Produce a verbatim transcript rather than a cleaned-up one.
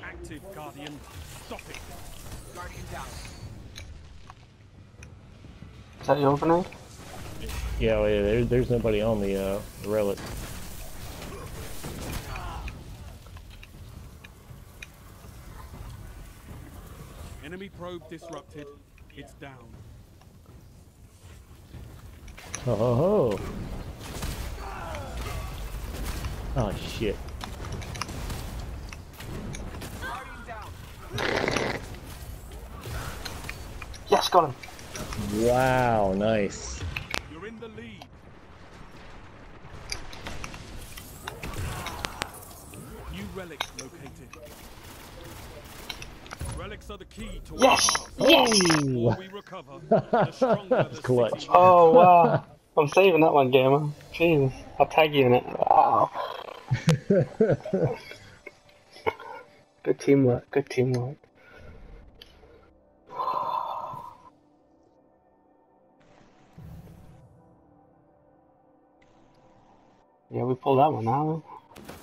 Active, Guardian. Stop it. Guardian down. Is that your grenade? Yeah, well, yeah there, there's nobody on the uh, relic. Enemy probe disrupted. It's down. Oh, ho, ho. Oh shit. Yes, got him. Wow, nice. You're in the lead. New relics located. Relics are the key to Yes! our Yes! The more we recover, the stronger the Clutch. city. Oh wow. I'm saving that one, gamer. Jesus. I'll tag you in it. Wow. Good teamwork, good teamwork. Yeah, we pulled that one out.